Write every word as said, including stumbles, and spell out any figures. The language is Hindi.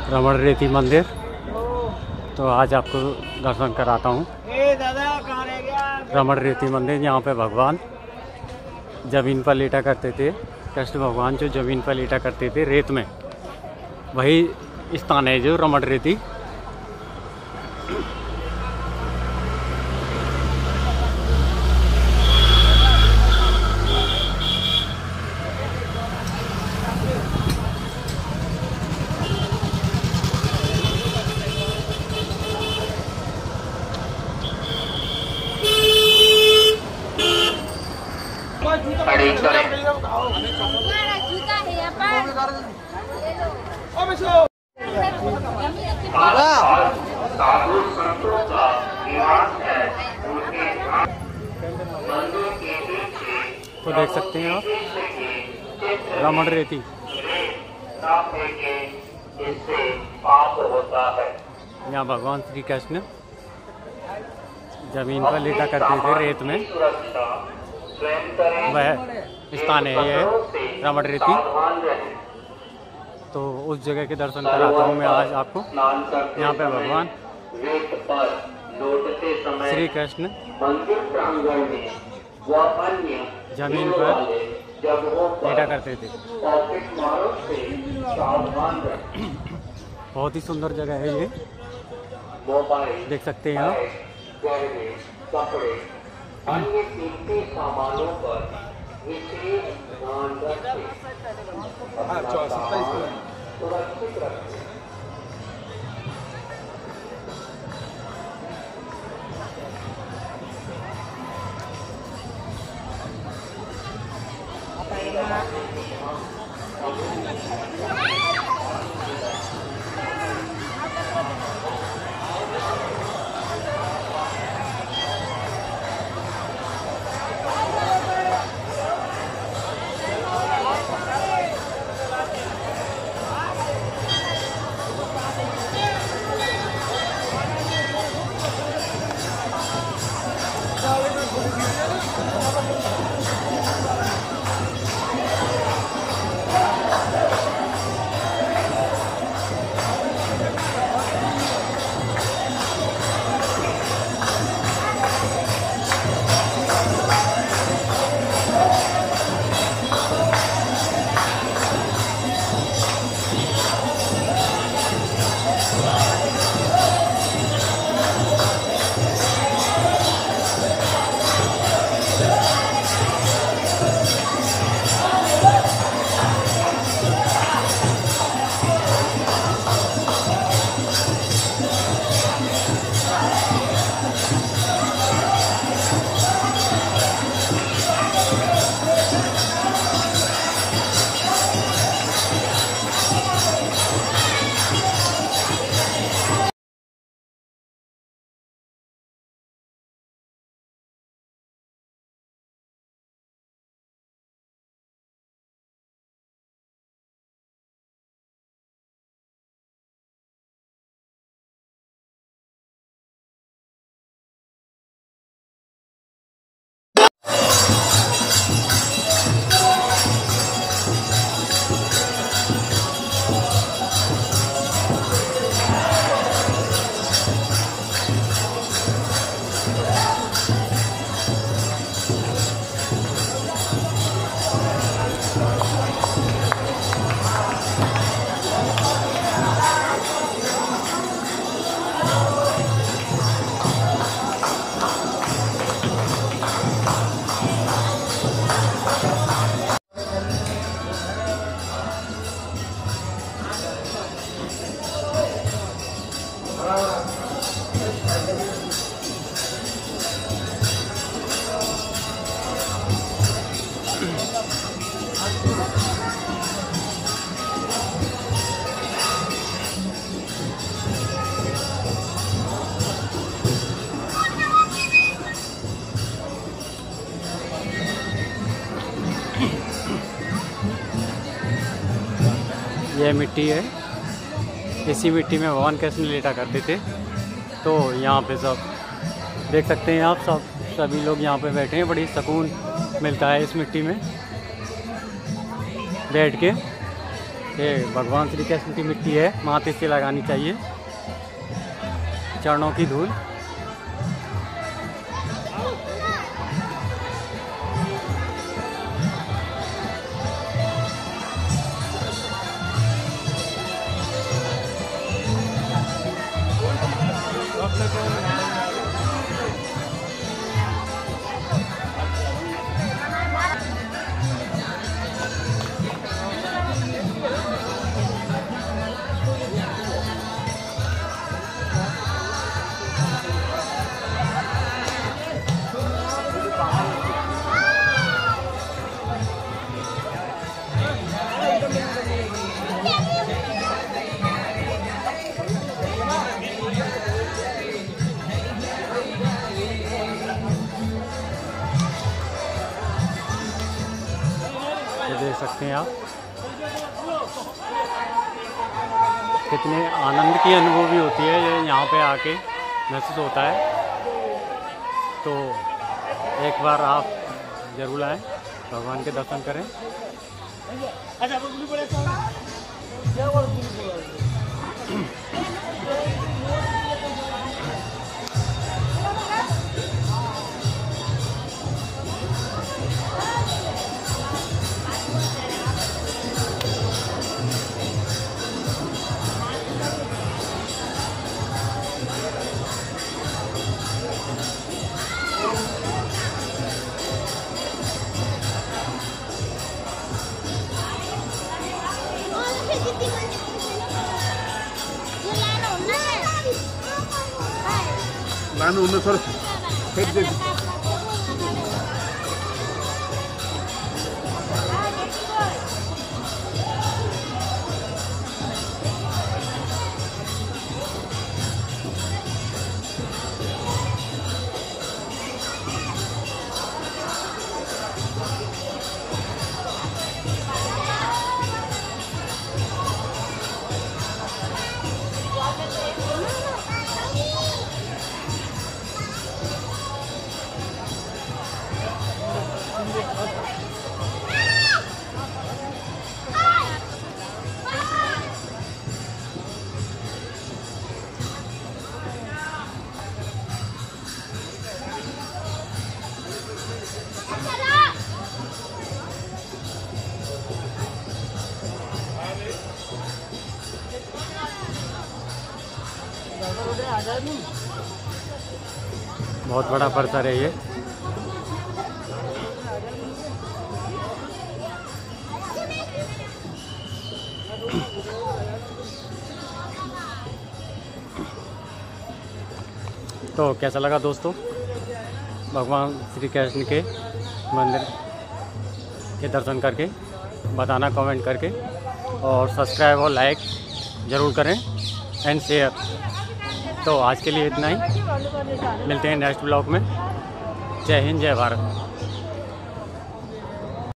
रमणरेती मंदिर। तो आज आपको दर्शन कराता हूँ रमणरेती मंदिर। यहाँ पे भगवान ज़मीन पर लेटा करते थे। कृष्ण भगवान जो ज़मीन पर लेटा करते थे रेत में, वही स्थान है जो रमणरेती। तो देख सकते हैं आप रमणरेती। यहाँ भगवान श्री कृष्ण जमीन पर लेटा करते थे रेत में, वह स्थान है ये रमणरेती। तो उस जगह के दर्शन कराता हूँ मैं आज आपको। यहाँ पे भगवान श्री कृष्ण जमीन पर लेटा करते थे। बहुत ही सुंदर जगह है ये, देख सकते हैं आप। अन्य कीमती सामानों पर विशेष ध्यान रखें, सुरक्षित रखें। यह मिट्टी है, इसी मिट्टी में भगवान कृष्ण लेटा करते थे। तो यहाँ पे सब देख सकते हैं आप, सब सभी लोग यहाँ पे बैठे हैं। बड़ी सुकून मिलता है इस मिट्टी में बैठ के। ये भगवान श्री कृष्ण की मिट्टी है, माथे से लगानी चाहिए, चरणों की धूल। देख सकते हैं आप कितने आनंद की अनुभूति होती है, ये यहाँ पे आके महसूस होता है। तो एक बार आप जरूर आएँ, भगवान के दर्शन करें। ನಾನು ಒಂದು ಸರ್ ಹೆಜ್ಜೆ बहुत बड़ा परिसर है ये। तो कैसा लगा दोस्तों भगवान श्री कृष्ण के मंदिर के दर्शन करके? बताना कमेंट करके, और सब्सक्राइब और लाइक ज़रूर करें एंड शेयर। तो आज के लिए इतना ही, मिलते हैं नेक्स्ट ब्लॉग में। जय हिंद, जय भारत।